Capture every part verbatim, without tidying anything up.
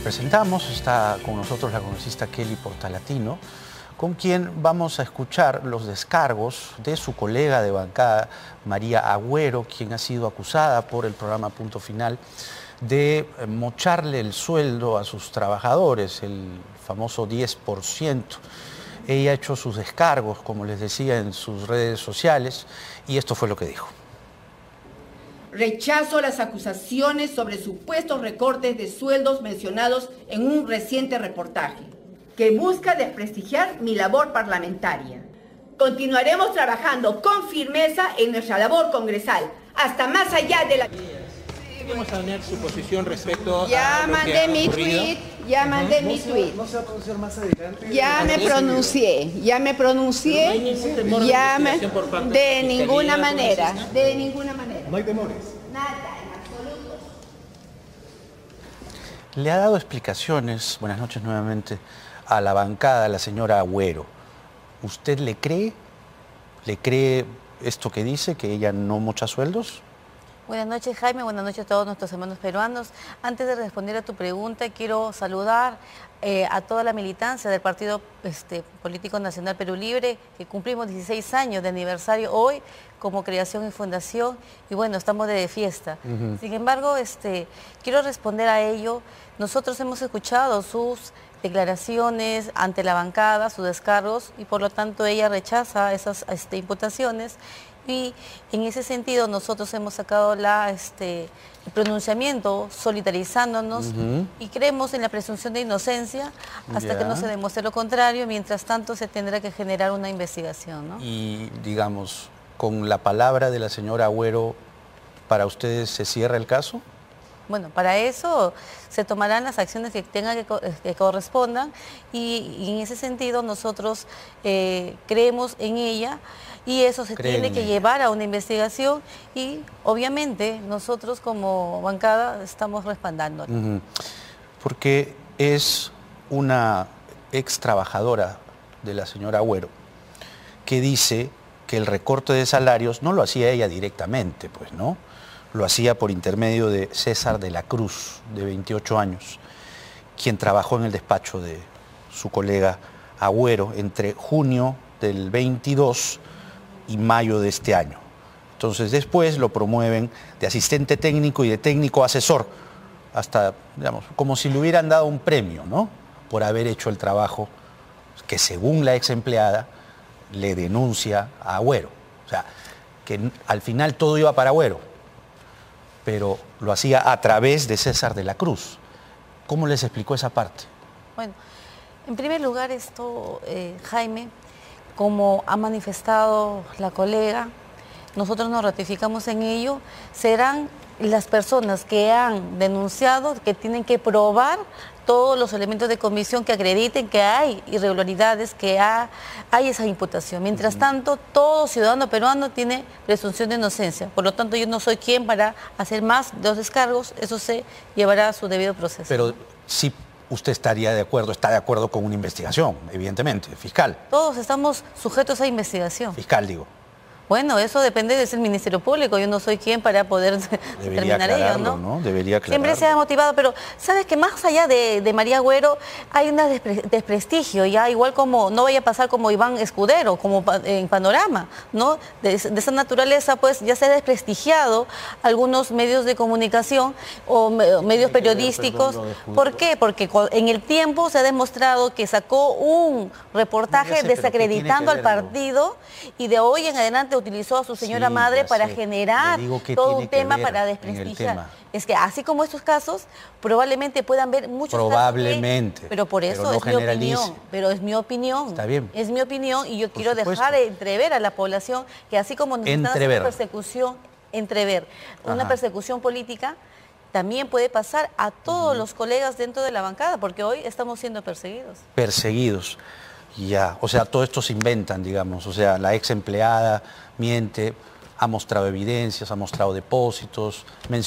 presentamos, está con nosotros la congresista Kelly Portalatino, con quien vamos a escuchar los descargos de su colega de bancada, María Agüero, quien ha sido acusada por el programa Punto Final de mocharle el sueldo a sus trabajadores, el famoso diez por ciento. Ella ha hecho sus descargos, como les decía, en sus redes sociales, y esto fue lo que dijo. Rechazo las acusaciones sobre supuestos recortes de sueldos mencionados en un reciente reportaje, que busca desprestigiar mi labor parlamentaria. Continuaremos trabajando con firmeza en nuestra labor congresal, hasta más allá de la... Vamos a tener su posición respecto ya a lo mandé que ha mi ocurrido. tweet, ya mandé no mi se, tweet. No se va a pronunciar más adelante. Ya me pronuncié, ya me pronuncié, no hay ningún temor de ya me... investigación por parte De de la ninguna Fiscalía, manera, ¿congresista? de ninguna manera. No hay temores. Nada, en absoluto. Le ha dado explicaciones, buenas noches nuevamente, a la bancada, a la señora Agüero. ¿Usted le cree? ¿Le cree esto que dice, que ella no mocha sueldos? Buenas noches, Jaime. Buenas noches a todos nuestros hermanos peruanos. Antes de responder a tu pregunta, quiero saludar eh, a toda la militancia del Partido este, Político Nacional Perú Libre, que cumplimos dieciséis años de aniversario hoy como creación y fundación, y bueno, estamos de fiesta. Uh-huh. Sin embargo, este, quiero responder a ello. Nosotros hemos escuchado sus declaraciones ante la bancada, sus descargos, y por lo tanto ella rechaza esas este, imputaciones. Y en ese sentido nosotros hemos sacado la, este, el pronunciamiento solidarizándonos uh-huh. y creemos en la presunción de inocencia hasta yeah. que no se demuestre lo contrario. Mientras tanto se tendrá que generar una investigación, ¿no? Y digamos, con la palabra de la señora Agüero, ¿para ustedes se cierra el caso? Bueno, para eso se tomarán las acciones que tengan que, que correspondan y, y en ese sentido nosotros eh, creemos en ella y eso se Creen tiene que llevar a una investigación y obviamente nosotros como bancada estamos respaldando. Uh-huh. Porque es una ex trabajadora de la señora Agüero que dice que el recorte de salarios no lo hacía ella directamente, pues, ¿no? Lo hacía por intermedio de César de la Cruz, de veintiocho años, quien trabajó en el despacho de su colega Agüero entre junio del veintidós y mayo de este año. Entonces después lo promueven de asistente técnico y de técnico asesor, hasta, digamos, como si le hubieran dado un premio, ¿no? Por haber hecho el trabajo que según la ex empleada le denuncia a Agüero. O sea, que al final todo iba para Agüero, pero lo hacía a través de César de la Cruz. ¿Cómo les explicó esa parte? Bueno, en primer lugar esto, eh, Jaime, como ha manifestado la colega, nosotros nos ratificamos en ello, serán las personas que han denunciado, que tienen que probar todos los elementos de comisión que acrediten que hay irregularidades, que ha, hay esa imputación. Mientras tanto, todo ciudadano peruano tiene presunción de inocencia. Por lo tanto, yo no soy quien para hacer más de los descargos, eso se llevará a su debido proceso. Pero sí, usted estaría de acuerdo, está de acuerdo con una investigación, evidentemente, fiscal. Todos estamos sujetos a investigación. Fiscal, digo. Bueno, eso depende del Ministerio Público, yo no soy quien para poder Debería determinar ello, ¿no? ¿no? Debería aclararlo. Siempre se ha motivado, pero sabes que más allá de, de María Agüero hay un despre, desprestigio, ya igual como, no vaya a pasar como Iván Escudero, como en Panorama, ¿no? De, de esa naturaleza, pues ya se ha desprestigiado algunos medios de comunicación o me, medios periodísticos. ¿Por qué? Porque en el tiempo se ha demostrado que sacó un reportaje sé, desacreditando al partido algo. Y de hoy en adelante utilizó a su señora sí, madre para sé. generar todo un tema para desprestigiar. Es que así como estos casos, probablemente puedan ver muchos probablemente, casos. Que, pero por eso pero no es mi opinión. Pero es mi opinión. Está bien. Es mi opinión y yo por quiero supuesto. dejar de entrever a la población que así como nos están haciendo persecución, entrever, Ajá. una persecución política, también puede pasar a todos uh-huh. los colegas dentro de la bancada, porque hoy estamos siendo perseguidos. Perseguidos. Ya, o sea, todo esto se inventan, digamos, o sea, la ex empleada miente, ha mostrado evidencias, ha mostrado depósitos, menciona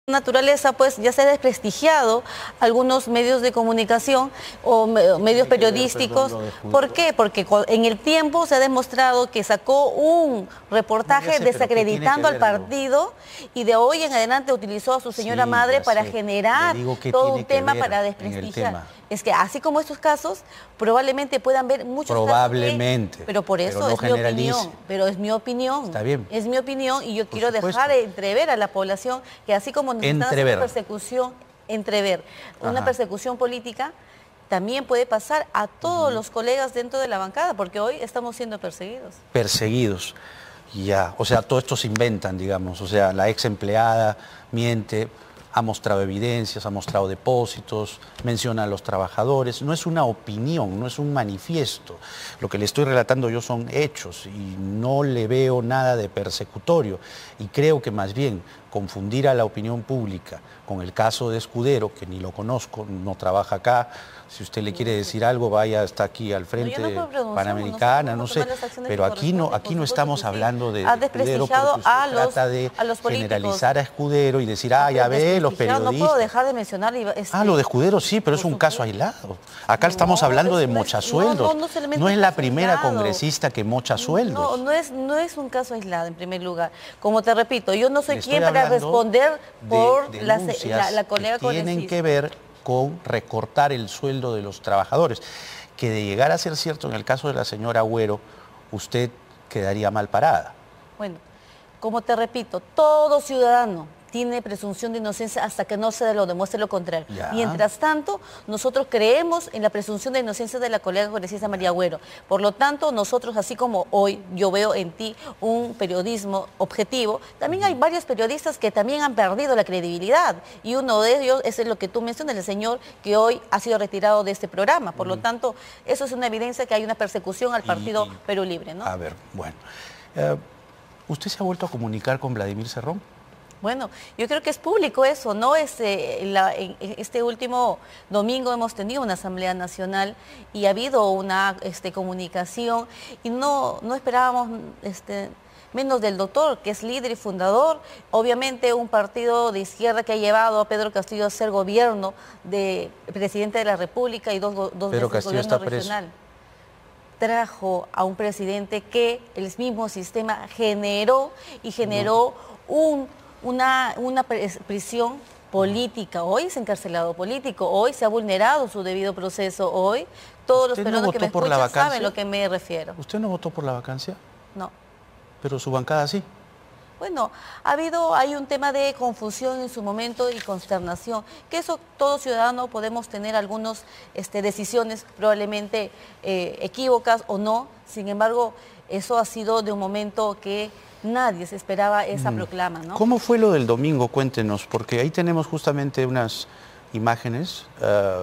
naturaleza, pues ya se ha desprestigiado algunos medios de comunicación o me- medios periodísticos. ¿Por qué? Porque co- en el tiempo se ha demostrado que sacó un No, reportaje ya sé, pero ¿qué desacreditando tiene que al ver, partido y de hoy en adelante utilizó a su señora Sí, madre ya para sé. generar Le digo qué todo tiene un que tema ver para en el desprestigiar. tema. Es que así como estos casos, probablemente puedan ver muchos Probablemente, casos que, pero por pero eso no es mi generalice. opinión, pero es mi opinión. Está bien. Es mi opinión y yo Por quiero supuesto. dejar entrever a la población que así como nos están Entrever. haciendo persecución, entrever, una Ajá. persecución política, también puede pasar a todos los colegas dentro de la bancada, porque hoy estamos siendo perseguidos. Perseguidos. Ya, o sea, todo esto se inventan, digamos. O sea, la ex empleada miente, ha mostrado evidencias, ha mostrado depósitos, menciona a los trabajadores. No es una opinión, no es un manifiesto. Lo que le estoy relatando yo son hechos y no le veo nada de persecutorio. Y creo que más bien confundir a la opinión pública con el caso de Escudero, que ni lo conozco, no trabaja acá. Si usted le quiere decir algo, vaya, está aquí al frente, No, yo no puedo pronunciarme, Panamericana, no nosotros sé. vamos a tomar las acciones Pero que aquí no, corresponden, aquí por no supuesto estamos que sí. hablando de Ha Escudero, desprestigiado porque usted a los- trata de a los políticos. generalizar a Escudero y decir, ah, ya ve, los Desprestigiar, periodistas. No puedo dejar de mencionar. Este, Ah, lo de Escudero sí, pero es por un caso supuesto. aislado. Acá No, estamos hablando de eso no es- mochasueldos. no, no, no solamente No es un la caso primera aislado. congresista que mocha sueldos. No, no es, no es un caso aislado en primer lugar. Como te repito, yo no soy Le estoy quien para hablando responder de por la, denuncias la, la colega que tienen congresista. que ver con recortar el sueldo de los trabajadores. Que de llegar a ser cierto en el caso de la señora Agüero, usted quedaría mal parada. Bueno, como te repito, todo ciudadano tiene presunción de inocencia hasta que no se lo demuestre lo contrario. Ya. Mientras tanto, nosotros creemos en la presunción de inocencia de la colega congresista María Agüero. Por lo tanto, nosotros, así como hoy yo veo en ti un periodismo objetivo, también hay varios periodistas que también han perdido la credibilidad. Y uno de ellos es lo que tú mencionas, el señor que hoy ha sido retirado de este programa. Por lo tanto, eso es una evidencia que hay una persecución al Y- partido y- Perú Libre, ¿no? A ver, bueno. Eh, ¿Usted se ha vuelto a comunicar con Vladimir Cerrón? Bueno, yo creo que es público eso, ¿no? Este, la- en- en este último domingo hemos tenido una Asamblea Nacional y ha habido una este, comunicación y no, no esperábamos este, menos del doctor, que es líder y fundador, obviamente un partido de izquierda que ha llevado a Pedro Castillo a ser gobierno de presidente de la República y dos, go- dos Pedro veces Castillo gobierno está preso. regional. Trajo a un presidente que el mismo sistema generó y generó un, una, una pres- prisión política. Hoy es encarcelado político, hoy se ha vulnerado su debido proceso, hoy todos los ¿Usted no peruanos que me votó por la escuchan saben vacancia? a lo que me refiero. ¿Usted no votó por la vacancia? No. Pero su bancada sí. Bueno, ha habido, hay un tema de confusión en su momento y consternación, que eso todo ciudadano podemos tener algunas este, decisiones probablemente eh, equívocas o no, sin embargo, eso ha sido de un momento que nadie se esperaba esa proclama, ¿no? ¿Cómo fue lo del domingo? Cuéntenos, porque ahí tenemos justamente unas imágenes. eh,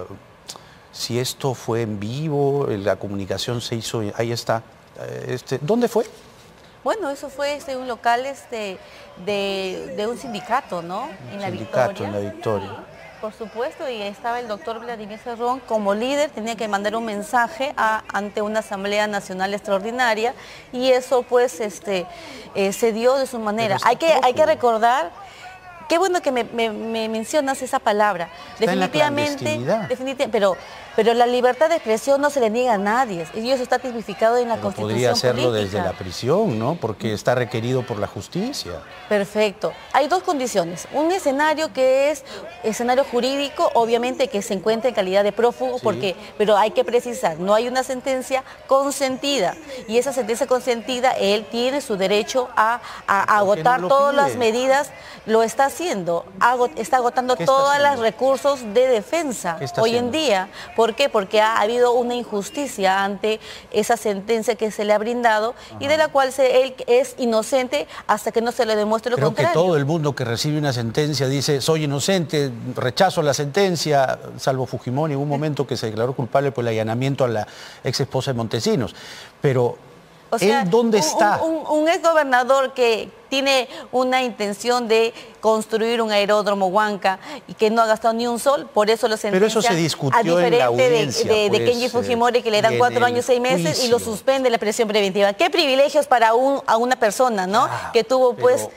si esto fue en vivo, la comunicación se hizo, ahí está. Eh, este, ¿Dónde fue? Bueno, eso fue este, un local este, de, de un sindicato, ¿no? En la Sindicato, Victoria. en la Victoria. Por supuesto, y estaba el doctor Vladimir Cerrón como líder, tenía que mandar un mensaje a- ante una Asamblea Nacional Extraordinaria y eso pues este, eh, se dio de su manera. está Hay que, hay que prófugo. recordar, qué bueno que me, me- me mencionas esa palabra. Está en la Definitivamente, clandestinidad. definitivamente pero, pero la libertad de expresión no se le niega a nadie y eso está tipificado en la Pero Constitución podría hacerlo política. desde la prisión, ¿no? Porque está requerido por la justicia. Perfecto. Hay dos condiciones. Un escenario que es escenario jurídico, obviamente que se encuentra en calidad de prófugo, Sí. porque, pero hay que precisar, no hay una sentencia consentida. Y esa sentencia consentida, él tiene su derecho a, a ¿Por qué no agotar lo todas las pide? medidas, lo está haciendo, ago- está agotando ¿Qué está todos los haciendo? recursos de defensa ¿Qué está hoy en haciendo? día. ¿Por qué? Porque ha habido una injusticia ante esa sentencia que se le ha brindado y de la cual se, él es inocente hasta que no se le demuestre lo Creo que contrario. todo el mundo que recibe una sentencia dice, soy inocente, rechazo la sentencia, salvo Fujimori en un momento que se declaró culpable por el allanamiento a la ex esposa de Montesinos. Pero, O sea, ¿él dónde un- está? Un, un, un exgobernador que tiene una intención de construir un aeródromo Huanca y que no ha gastado ni un sol, por eso lo sentencia. Pero eso se discutió a en la diferente de- audiencia, de, de, pues, Kenji Fujimori, que le eh, dan en cuatro el años, seis meses y lo juicio. suspende la prisión preventiva. ¿Qué privilegios para un, a una persona, ¿no? Ah, que tuvo, pues, pero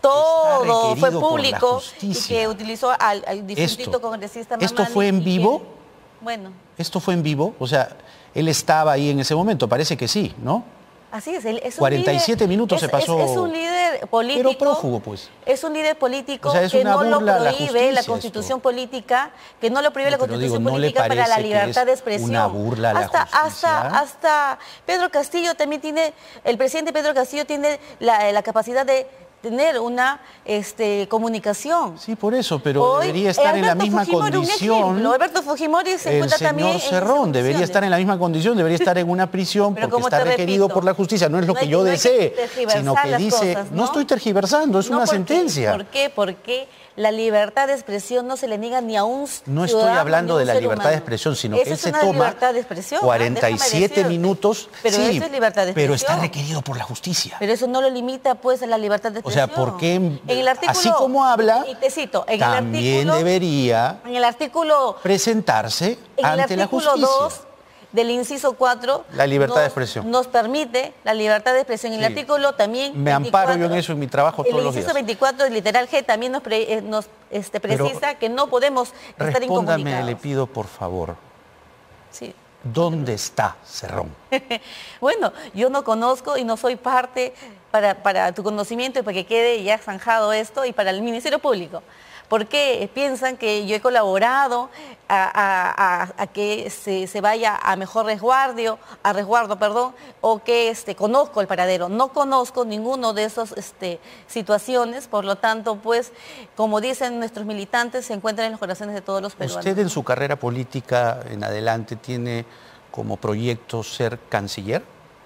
todo fue requerido por la público y justicia. que utilizó al, al difunto Esto, congresista ¿esto Mamani fue en y que- vivo? bueno, ¿Esto fue en vivo? O sea, él estaba ahí en ese momento, parece que sí, ¿no? así es. Él es un cuarenta y siete líder- minutos es- se pasó. Es, es un líder político. Pero prófugo, pues. Es un líder político O sea, es que una no lo burla a la prohíbe justicia la esto. constitución política, que no lo prohíbe la No, pero constitución digo, ¿no le política para la parece que libertad es de expresión. una burla a la hasta, justicia? hasta, hasta Pedro Castillo también tiene, el presidente Pedro Castillo tiene la, la capacidad de tener una este, comunicación. Sí, por eso, pero Hoy, debería estar en la Alberto misma Fujimori, un condición. ejemplo. Alberto Fujimori se El encuentra también señor en Cerrón debería esas estar en la misma condición, debería estar en una prisión Pero porque como está te requerido repito, por la justicia. No es lo no que hay- yo no hay que desee, tergiversar sino que las dice, cosas, ¿no? ¿no? estoy tergiversando, es No, una ¿por qué? sentencia. ¿Por qué? Porque la libertad de expresión no se le niega ni a un No estoy ciudadano, hablando ni a un de la ser libertad humano. de expresión, sino Eso que él es se una toma libertad de expresión, ¿ah? cuarenta y siete Déjame decirte. minutos, Pero sí, eso es libertad de pero está expresión. requerido por la justicia. Pero eso no lo limita pues a la libertad de O sea, expresión. ¿por qué, En el artículo, así como habla, y te cito, en también el artículo, debería en el artículo, presentarse en el ante la artículo justicia? dos del inciso cuatro, La libertad nos, de expresión. nos permite la libertad de expresión. En el Sí. artículo también Me amparo yo en veinticuatro, eso en mi trabajo todos los El inciso días. veinticuatro, el literal G, también nos, pre- eh, nos este, Pero precisa que no podemos estar Respóndame, incomunicados. le pido por favor, Sí. ¿dónde está Cerrón? Bueno, yo no conozco y no soy parte para, para tu conocimiento y para que quede ya zanjado esto y para el Ministerio Público. Porque piensan que yo he colaborado a, a- a- a que se, se vaya a mejor resguardo, a resguardo, perdón, o que este, conozco el paradero. No conozco ninguno de esas este, situaciones, por lo tanto, pues, como dicen nuestros militantes, se encuentran en los corazones de todos los peruanos. ¿Usted en su carrera política en adelante tiene como proyecto ser canciller?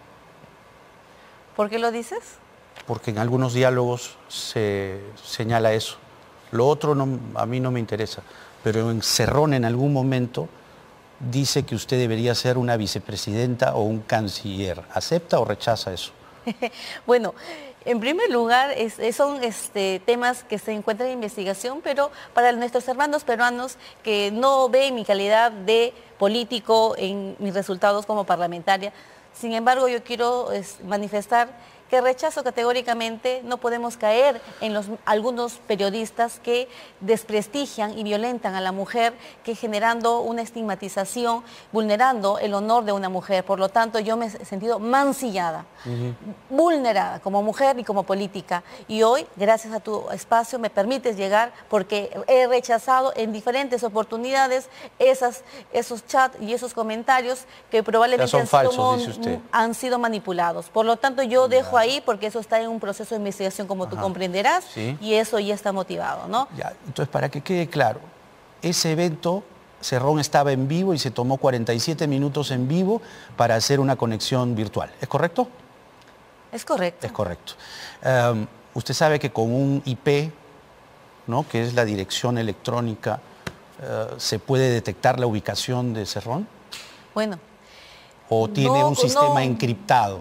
¿Por qué lo dices? Porque en algunos diálogos se señala eso. Lo otro no, a mí no me interesa, pero en Cerrón en algún momento dice que usted debería ser una vicepresidenta o un canciller. ¿Acepta o rechaza eso? Bueno, en primer lugar, es- es- son este, temas que se encuentran en investigación, pero para nuestros hermanos peruanos que no ven mi calidad de político en mis resultados como parlamentaria, sin embargo, yo quiero es, manifestar que rechazo categóricamente, no podemos caer en los, algunos periodistas que desprestigian y violentan a la mujer, que generando una estigmatización, vulnerando el honor de una mujer. Por lo tanto, yo me he sentido mancillada, vulnerada como mujer y como política. Y hoy, gracias a tu espacio, me permites llegar porque he rechazado en diferentes oportunidades esas, esos chats y esos comentarios que probablemente son han sido, falsos, mon- dice usted. han sido manipulados. Por lo tanto, yo dejo ahí porque eso está en un proceso de investigación, como tú Ajá. comprenderás, Sí. y eso ya está motivado, ¿no? Ya, entonces, para que quede claro, ese evento, Cerrón estaba en vivo y se tomó cuarenta y siete minutos en vivo para hacer una conexión virtual. ¿Es correcto? Es correcto. Es correcto. Um, usted sabe que con un I P, ¿no?, que es la dirección electrónica, uh, ¿se puede detectar la ubicación de Cerrón? Bueno, ¿O tiene No, un sistema no. encriptado?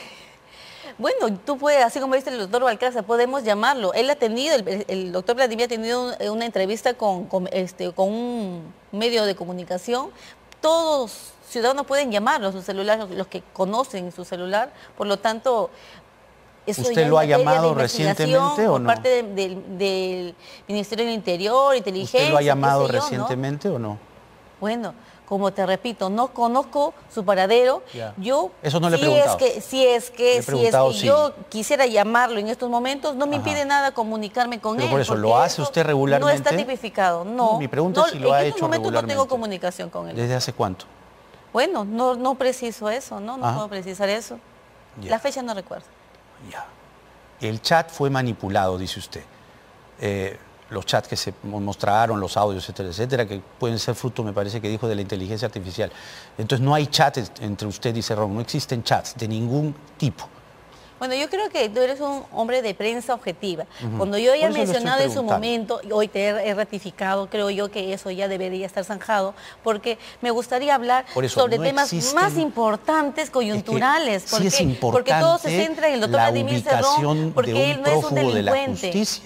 bueno, tú puedes, así como dice el doctor Balcarce, podemos llamarlo. Él ha tenido, el, el doctor Vladimir ha tenido un- una entrevista con, con, este, con un medio de comunicación. Todos ciudadanos pueden llamarlo a su celular, los, los que conocen su celular. Por lo tanto, eso ¿Usted ya es lo ha materia de llamado investigación recientemente o por no? parte de- del, del Ministerio del Interior, Inteligencia. ¿Usted lo ha qué llamado sé yo, ¿no? recientemente o no? Bueno, como te repito, no conozco su paradero. Ya. Yo, Eso no le he si preguntado. es que, si es Le que, he si es preguntado que si- yo quisiera llamarlo en estos momentos, no me Ajá. impide nada comunicarme con Pero él. por eso, ¿lo porque hace eso usted regularmente? No está tipificado, no. No, mi pregunta No, es si lo ha en hecho estos momentos no tengo regularmente. comunicación con él. ¿Desde hace cuánto? Bueno, no, no preciso eso, ¿no? No Ajá. puedo precisar eso. Ya. La fecha no recuerdo. Ya. El chat fue manipulado, dice usted. Eh, los chats que se mo- mostraron, los audios, etcétera, etcétera, que pueden ser fruto, me parece que dijo, de la inteligencia artificial. Entonces no hay chat es- entre usted y Cerrón, no existen chats de ningún tipo. Bueno, yo creo que tú eres un hombre de prensa objetiva. Cuando yo Por haya eso le estoy mencionado en su preguntando. momento, y hoy te he, he ratificado, creo yo que eso ya debería estar zanjado, porque me gustaría hablar Por eso, sobre no temas existen- más importantes, coyunturales. sí porque, es importante porque todo se centra en el doctor la Vladimir ubicación Cerrón, porque de un él no es un prófugo de la delincuente. justicia.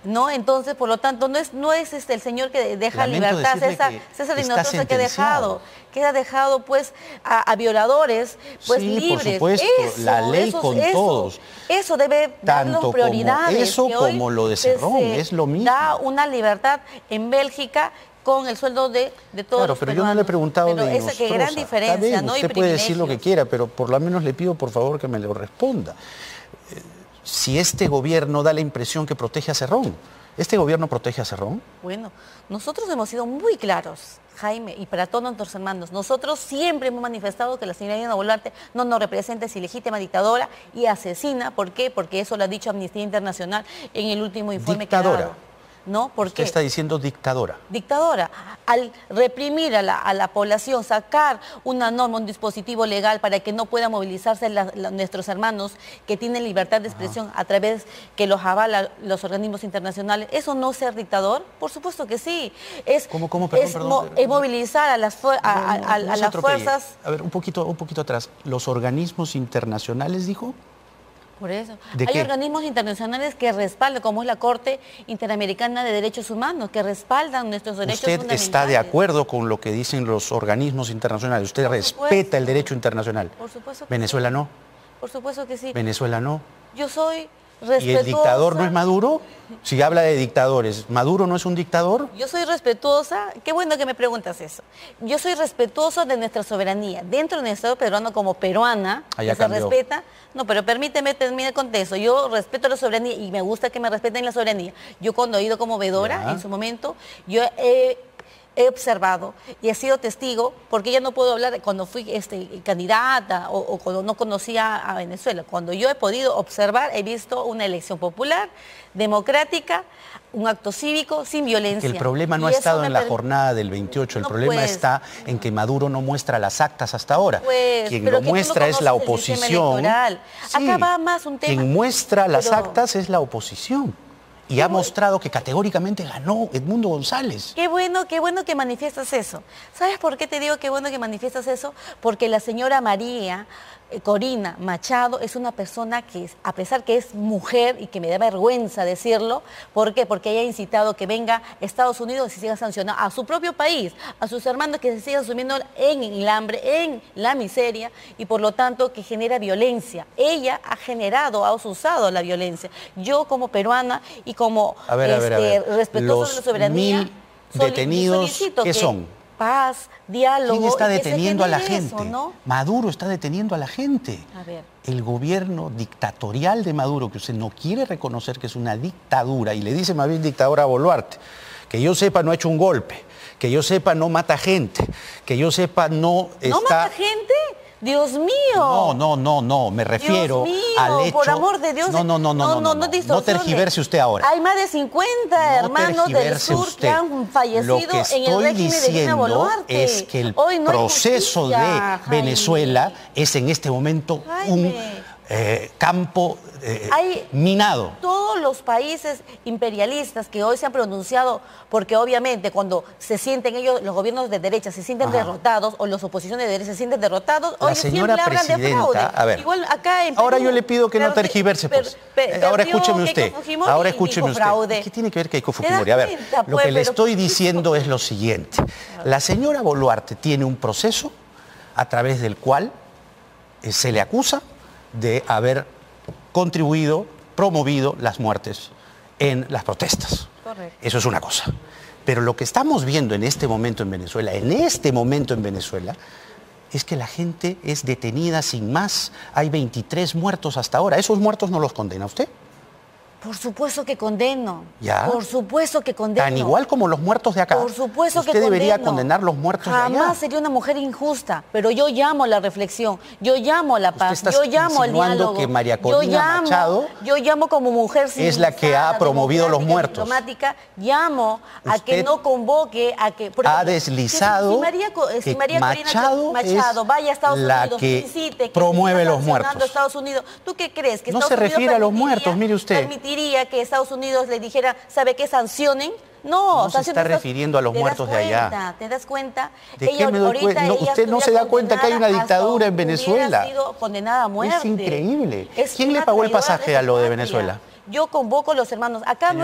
¿no? Entonces, por lo tanto, no es, no es este, el señor que deja Lamento libertad, decirle César, que César está Hinojosa, que ha sentenciado. dejado, que ha dejado pues a, a violadores pues Sí, por libres. supuesto, Eso, la ley eso, con eso, todos. Eso debe darnos Tanto como prioridades. eso que hoy como lo de se- Cerrón, se es lo mismo. Da una libertad en Bélgica con el sueldo de, de todos Claro, los pero yo no peruanos. le he preguntado Pero de esa que Nostroza. gran Está diferencia, bien, ¿no? Y usted puede decir lo que privilegios. quiera, pero por lo menos le pido por favor que me lo responda. Eh, Si este gobierno da la impresión que protege a Cerrón, ¿este gobierno protege a Cerrón? Bueno, nosotros hemos sido muy claros, Jaime, y para todos nuestros hermanos. Nosotros siempre hemos manifestado que la señora Dina Boluarte no nos representa, es ilegítima dictadora y asesina. ¿Por qué? Porque eso lo ha dicho Amnistía Internacional en el último informe que ha Dictadora. dado. ¿No? ¿Por Usted qué? está diciendo dictadora. Dictadora, al reprimir a la, a la población, sacar una norma, un dispositivo legal para que no puedan movilizarse la- la- nuestros hermanos que tienen libertad de expresión a través que los avala los organismos internacionales, ¿eso no es ser dictador? Por supuesto que sí. Es, ¿Cómo, cómo? Perdón, es, perdón, mo- perdón. es movilizar a las, fue- a, No, no, a- a- no a se las atropelle. fuerzas. A ver, un poquito, un poquito atrás. ¿Los organismos internacionales, dijo? Por eso. ¿De Hay qué? organismos internacionales que respaldan, como es la Corte Interamericana de Derechos Humanos, que respaldan nuestros derechos ¿Usted fundamentales. está de acuerdo con lo que dicen los organismos internacionales? ¿Usted Por respeta supuesto. el derecho internacional? Por supuesto que Venezuela sí. no. Por supuesto que sí. Venezuela no. Yo soy ¿Y respetuosa. el dictador no es Maduro? Si habla de dictadores, ¿Maduro no es un dictador? Yo soy respetuosa, qué bueno que me preguntas eso. Yo soy respetuosa de nuestra soberanía. Dentro del Estado peruano, como peruana, Ah, ya que se cambió. respeta. No, pero permíteme terminar con eso. Yo respeto la soberanía y me gusta que me respeten la soberanía. Yo cuando he ido como vedora, Ya. en su momento, yo he, he observado y he sido testigo, porque ya no puedo hablar cuando fui este, candidata o, o cuando no conocía a Venezuela. Cuando yo he podido observar, he visto una elección popular, democrática, un acto cívico sin violencia. Que el problema no ha Y eso estado me en la per- jornada del veintiocho, el No, problema pues. está en que Maduro no muestra las actas hasta ahora. Pues, Quien pero lo que tú no muestra es la conoces el sistema oposición. electoral. Acá va más un tema- Quien muestra las pero- actas es la oposición. Y ha mostrado que categóricamente ganó Edmundo González. Qué bueno, qué bueno que manifiestas eso. ¿Sabes por qué te digo qué bueno que manifiestas eso? Porque la señora María eh, Corina Machado es una persona que, es, a pesar que es mujer y que me da vergüenza decirlo, ¿por qué? Porque ella ha incitado que venga a Estados Unidos y se siga sancionando a su propio país, a sus hermanos que se sigan sumiendo en el hambre, en la miseria y por lo tanto que genera violencia. Ella ha generado, ha usado la violencia. Yo como peruana y como A ver, a ver, a ver. este, respetuosa Los de la soberanía, mil soli- detenidos, solicito ¿qué que son? Paz, diálogo. ¿Quién está y que se deteniendo a la genere gente? eso, ¿no? Maduro está deteniendo a la gente. A ver. El gobierno dictatorial de Maduro, que usted no quiere reconocer que es una dictadura, y le dice más bien dictadura a Boluarte, que yo sepa no ha hecho un golpe, que yo sepa no mata gente, que yo sepa no está... ¿No mata gente? ¡Dios mío! No, no, no, no, me refiero Dios mío, al hecho... por amor de Dios. No, no, no, no, no, no, no, no tergiverse usted ahora. Hay más de cincuenta No hermanos del tergiverse sur usted. que han fallecido Lo que en el estoy régimen de Dina diciendo Boluarte. es que el Hoy no hay proceso justicia, de Jaime. Venezuela es en este momento un Jaime. eh, campo eh, Hay- minado. Todos los países imperialistas que hoy se han pronunciado, porque obviamente cuando se sienten ellos, los gobiernos de derecha se sienten Ajá. derrotados o los oposiciones de derecha se sienten derrotados, La hoy señora siempre hablan de presidenta, fraude. a ver, Igual acá en ahora Perú, yo le pido que no perdi- tergiverse, per- pues. per- Eh, ahora perdió escúcheme Keiko usted. Fujimori Ahora y escúcheme dijo usted. fraude. ¿Qué tiene que ver Keiko ¿Te das Fujimori? A ver, cuenta, lo pues, que le pero- estoy diciendo es lo siguiente. La señora Boluarte tiene un proceso a través del cual eh, se le acusa de haber contribuido, promovido las muertes en las protestas. Correcto. Eso es una cosa. Pero lo que estamos viendo en este momento en Venezuela, en este momento en Venezuela, es que la gente es detenida sin más. Hay veintitrés muertos hasta ahora. ¿Esos muertos no los condena usted? Por supuesto que condeno. ¿Ya? Por supuesto que condeno. Tan igual como los muertos de acá. Por supuesto usted que debería condeno. condenar los muertos de allá. Jamás sería una mujer injusta, pero yo llamo a la reflexión, yo llamo a la Usted paz, está yo llamo al insinuando diálogo. que María yo Corina llamo, Machado yo llamo como mujer es la que ha civilizada, promovido los democrática, muertos. diplomática, llamo a que Usted no convoque, a que por ha ejemplo, deslizado si, si María, Co- si que María Machado Corina Machado es vaya a Estados la Unidos, que visite, que promueve se está los muertos. sancionando a Estados Unidos, ¿tú qué crees? Que No Estados se Unidos refiere a los permitiría- muertos, mire usted. permitiría que Estados Unidos le dijera, ¿sabe qué? Sancionen. No, No se sancionen está Estados- refiriendo a los ¿Te das muertos de allá. cuenta? ¿Te das cuenta? ¿De qué me doy ahorita cuenta? No, ella usted no se estuviera da cuenta que hay una condenada dictadura hasta en Venezuela. hubiera sido condenada a muerte. Es increíble. Es ¿Quién le una pagó el traidora pasaje de a lo de esa Venezuela? patria. Yo convoco a los hermanos. Acá Señora. no es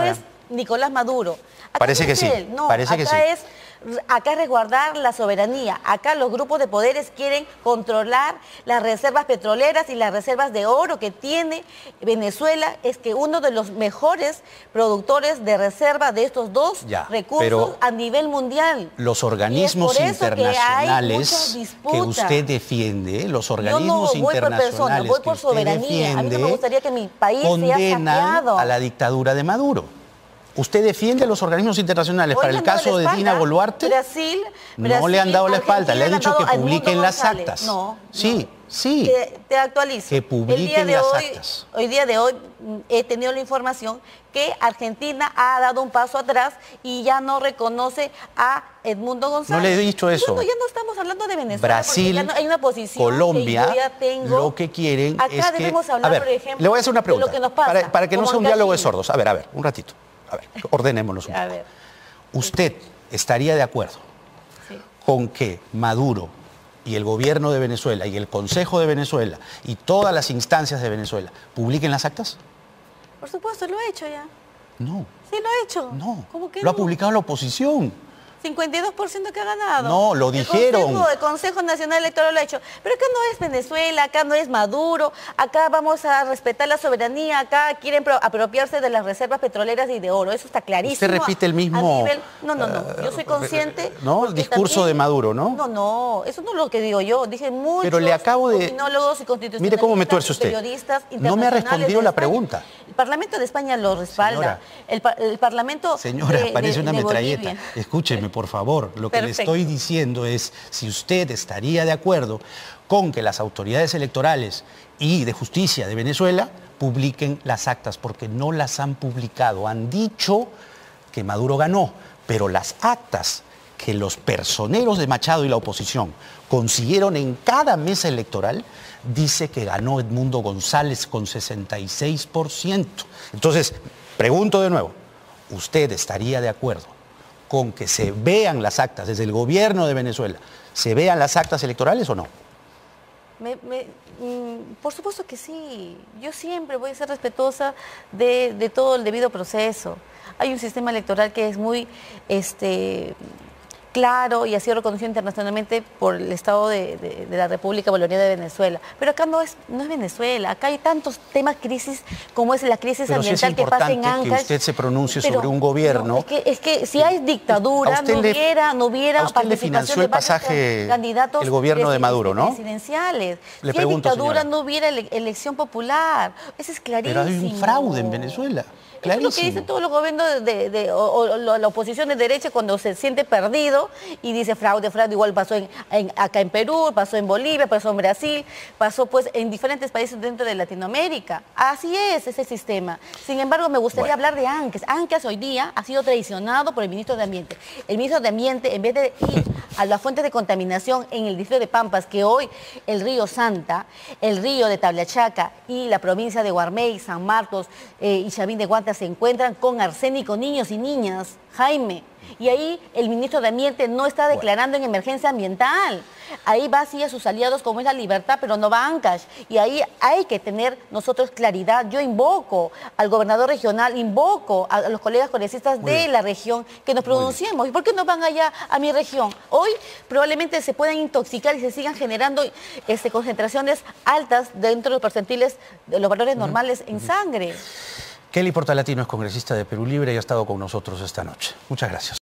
Nicolás Maduro. Acá Parece no que es sí, él, no, parece que acá sí. es Acá es resguardar la soberanía. Acá los grupos de poderes quieren controlar las reservas petroleras y las reservas de oro que tiene Venezuela. Es que uno de los mejores productores de reserva de estos dos ya, recursos a nivel mundial. Los organismos internacionales que, que usted defiende, los organismos Yo no voy internacionales por persona, voy por que usted soberanía. defiende, a mí no me gustaría que mi país sea condenan saqueado. a la dictadura de Maduro. ¿Usted defiende a los organismos internacionales? Hoy Para el caso de Dina Boluarte, Brasil, no Brasil, le han dado la Argentina espalda, le ha le han dicho dado que a Edmundo publiquen las González. actas. No, sí, no. sí. Te, te actualizo. Que publiquen el día de las hoy, actas. Hoy día de hoy mm, he tenido la información que Argentina ha dado un paso atrás y ya no reconoce a Edmundo González. No le he dicho eso. Bueno, ya no estamos hablando de Venezuela. Brasil, ya no, hay una posición Colombia, que yo ya tengo. lo que quieren Acá es que... debemos hablar, a ver, por ejemplo, le voy a hacer una pregunta, de lo que nos pasa, para, para que no como sea un acá diálogo de Chile. sordos. A ver, a ver, un ratito. A ver, ordenémonos un A poco. ver. ¿Usted estaría de acuerdo Sí. con que Maduro y el gobierno de Venezuela y el Consejo de Venezuela y todas las instancias de Venezuela publiquen las actas? Por supuesto, lo he hecho ya. No, Sí, lo he hecho. no. ¿Cómo que Lo ha no? publicado la oposición. cincuenta y dos por ciento que ha ganado. No, lo dijeron. El Consejo, el Consejo Nacional Electoral lo ha hecho. Pero acá no es Venezuela, acá no es Maduro, acá vamos a respetar la soberanía, acá quieren pro- apropiarse de las reservas petroleras y de oro. Eso está clarísimo. Usted repite el mismo, A nivel- No, no, no. Yo soy consciente. ¿no? porque Discurso también- de Maduro, ¿no? No, no. Eso no es lo que digo yo. Dije muchos Pero le acabo de- opinólogos y constitucionalistas. Mire cómo me tuerce usted. Periodistas No me ha internacionales respondido de la España. pregunta. El Parlamento de España lo respalda. Señora. el, pa- el Parlamento Señora, de- parece de- una de metralleta. Bolivia. Escúcheme, por favor. Lo que le Perfecto. estoy diciendo es si usted estaría de acuerdo con que las autoridades electorales y de justicia de Venezuela publiquen las actas, porque no las han publicado. Han dicho que Maduro ganó, pero las actas que los personeros de Machado y la oposición consiguieron en cada mesa electoral, dice que ganó Edmundo González con sesenta y seis por ciento. Entonces, pregunto de nuevo, ¿usted estaría de acuerdo con que se vean las actas desde el gobierno de Venezuela, se vean las actas electorales o no? Me- me- mm, por supuesto que sí. Yo siempre voy a ser respetuosa de, de todo el debido proceso. Hay un sistema electoral que es muy este, claro y ha sido reconocido internacionalmente por el Estado de, de- de la República Bolivariana de Venezuela. Pero acá no es, no es Venezuela. Acá hay tantos temas, crisis, como es la crisis Pero sí es ambiental que pasa en importante que Ancash. usted se pronuncie Pero, sobre un gobierno. no, es, que, es que si hay dictadura, A usted no le- hubiera, no hubiera a usted le participación financió de el varios pasaje candidatos el gobierno de presi- Maduro, ¿no? presidenciales. Le si hay pregunto, dictadura, señora. no hubiera ele- elección popular. Eso es clarísimo. Pero hay un fraude en Venezuela. Eso es lo que dicen todos los gobiernos de, de- de- o, o la, la oposición de derecha cuando se siente perdido y dice fraude, fraude. Igual pasó en, en- acá en Perú, pasó en Bolivia, pasó en Brasil, pasó pues en diferentes países dentro de Latinoamérica. Así es ese sistema. Sin embargo, me gustaría Bueno. hablar de Ancash. Ancash hoy día ha sido traicionado por el ministro de Ambiente. El ministro de Ambiente, en vez de ir a las fuentes de contaminación en el distrito de Pampas, que hoy el río Santa, el río de Tablachaca y la provincia de Guarmey, San Marcos eh, y Chavín de Guanta se encuentran con arsénico niños y niñas, Jaime. Y ahí el ministro de Ambiente no está declarando en emergencia ambiental. Ahí va así a sus aliados como es la Libertad, pero no va a Ancash. Y ahí hay que tener nosotros claridad. Yo invoco al gobernador regional, invoco a los colegas congresistas Muy de bien. la región que nos pronunciemos. ¿Y por qué no van allá a mi región? Hoy probablemente se puedan intoxicar y se sigan generando este, concentraciones altas dentro de los percentiles de los valores normales en sangre. Kelly Portalatino es congresista de Perú Libre y ha estado con nosotros esta noche. Muchas gracias.